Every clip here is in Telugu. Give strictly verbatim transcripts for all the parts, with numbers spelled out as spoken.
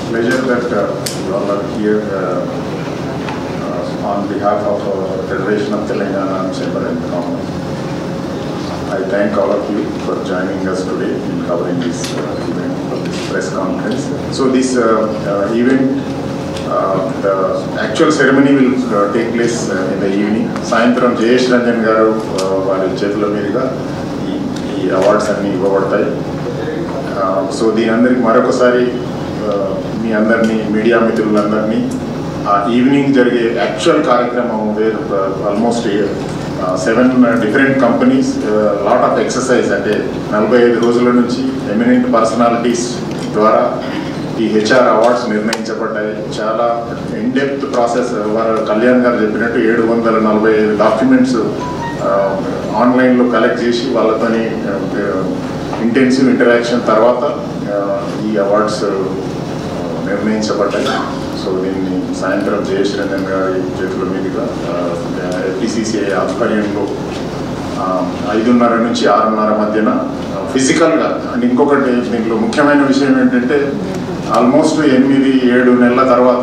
pleasure that uh, you all are here uh, uh, on behalf of uh, Federation of Telangana Chamber and Commerce. I thank all of you for joining us today in covering this uh, event of this press conference. So this uh, uh, event, uh, the actual ceremony will uh, take place uh, in the evening. Sayantram Jayesh Ranjan garu vaari chetula meeduga ee awards anni ivvabadtayi. So దీని అందరికి మరొకసారి మీ అందరినీ మీడియా మిత్రులందరినీ ఆ ఈవినింగ్ జరిగే యాక్చువల్ కార్యక్రమం వేరు almost seven different companies lot of exercise అంటే నలభై ఐదు రోజుల నుంచి ఎమినెంట్ పర్సనాలిటీస్ ద్వారా ఈ హెచ్ఆర్ అవార్డ్స్ నిర్ణయించబడ్డాయి. చాలా ఇన్ డెప్త్ ప్రాసెస్ వారు కళ్యాణ్ గారు చెప్పినట్టు ఏడు వందల నలభై ఐదు డాక్యుమెంట్స్ ఆన్లైన్లో కలెక్ట్ చేసి వాళ్ళతోని ఇంటెన్సివ్ ఇంటరాక్షన్ తర్వాత ఈ అవార్డ్స్ నిర్ణయించబడ్డాయి. సో దీన్ని సాయంత్రం జయేష్ రంజన్ గారి చేతుల మీదుగా ఎఫ్టీసీసీఐ ఆధ్వర్యంలో ఐదున్నర నుంచి ఆరున్నర మధ్యన ఫిజికల్గా అండ్ ఇంకొకటి దీంట్లో ముఖ్యమైన విషయం ఏంటంటే ఆల్మోస్ట్ ఎనిమిది ఏడు నెలల తర్వాత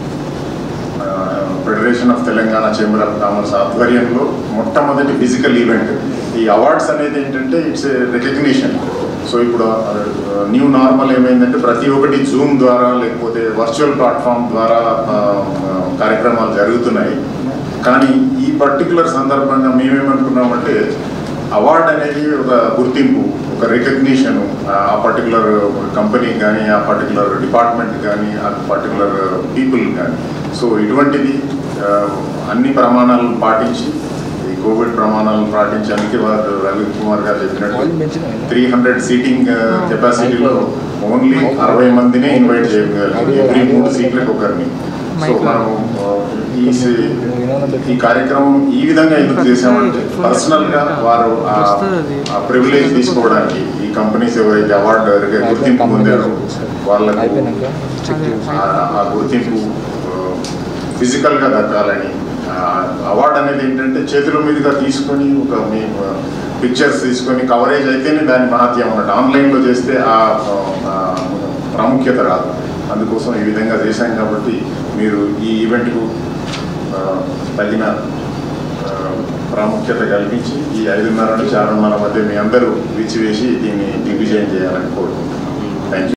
federation of Telangana chamber of commerce ఆధ్వర్యంలో మొట్టమొదటి ఫిజికల్ ఈవెంట్. ఈ అవార్డ్స్ అనేది ఏంటంటే ఇట్స్ ఏ రికగ్నిషన్. సో ఇప్పుడు న్యూ నార్మల్ ఏమైందంటే ప్రతి ఒక్కటి జూమ్ ద్వారా లేకపోతే వర్చువల్ ప్లాట్ఫామ్ ద్వారా కార్యక్రమాలు జరుగుతున్నాయి. కానీ ఈ పర్టికులర్ సందర్భంగా మేమేమనుకున్నామంటే అవార్డ్ అనేది ఒక గుర్తింపు, ఒక రికగ్నిషను ఆ పర్టికులర్ కంపెనీకి కానీ ఆ పర్టికులర్ డిపార్ట్మెంట్ కానీ ఆ పర్టికులర్ పీపుల్ కానీ. సో ఇటువంటిది అన్ని ప్రమాణాలను పాటించి ఈ కోవిడ్ ప్రమాణాలను పాటించడానికి వారు రవి కుమార్ గారు చెప్పినట్టు త్రీ హండ్రెడ్ సీటింగ్ కెపాసిటీలో ఓన్లీ అరవై మందినే ఇన్వైట్ చేయగలిగారు, ఎవ్రీ మూడు సీట్లకు ఒకరిని. సో మనం ఈ ఈ కార్యక్రమం ఈ విధంగా ఎందుకు చేసామంటే పర్సనల్గా వారు ఆ ప్రివిలేజ్ తీసుకోవడానికి ఈ కంపెనీస్ ఎవరైతే అవార్డు గుర్తింపు పొందారో వాళ్ళకు ఆ గుర్తింపు ఫిజికల్గా దక్కాలని. అవార్డు అనేది ఏంటంటే చేతుల మీదుగా తీసుకొని ఒక మీ పిక్చర్స్ తీసుకొని కవరేజ్ అయితేనే దాని మహత్యం అన్నట్టు. ఆన్లైన్లో చేస్తే ఆ ప్రాముఖ్యత రాదు. అందుకోసం ఈ విధంగా చేశాం కాబట్టి మీరు ఈ ఈవెంట్కు తగిన ప్రాముఖ్యత కల్పించి ఈ ఐదున్నర నుంచి ఆరున్నర మధ్య మీ అందరూ విచ్చివేసి దీన్ని దిగ్విజయం చేయాలని కోరుకుంటున్నాను. Thank you.